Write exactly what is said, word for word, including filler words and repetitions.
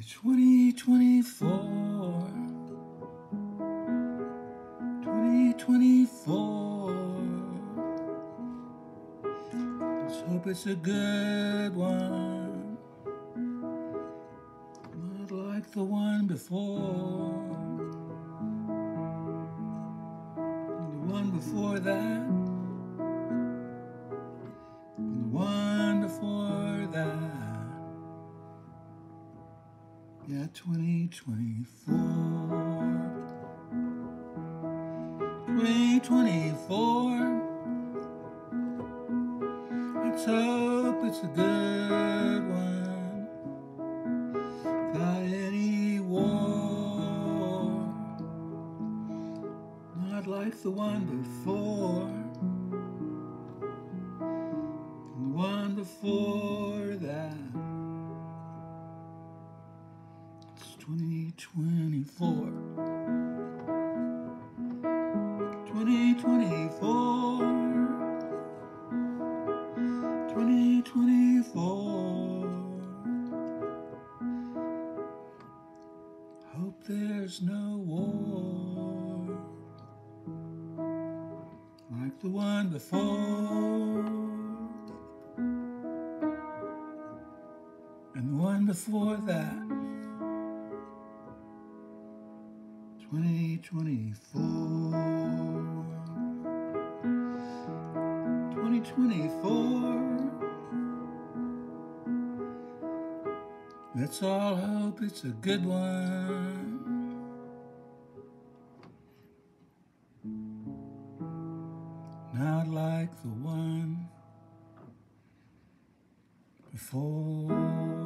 twenty twenty-four, twenty twenty-four. Let's hope it's a good one, not like the one before, and the one before that, and the one before that. Yeah, twenty twenty-four, twenty twenty-four. Let's hope it's a good one, without any war, not like the one before, and the one before that. twenty twenty-four, twenty twenty-four, twenty twenty-four. Hope there's no war like the one before, and the one before that. twenty twenty-four, twenty twenty-four. Let's all hope it's a good one, not like the one before.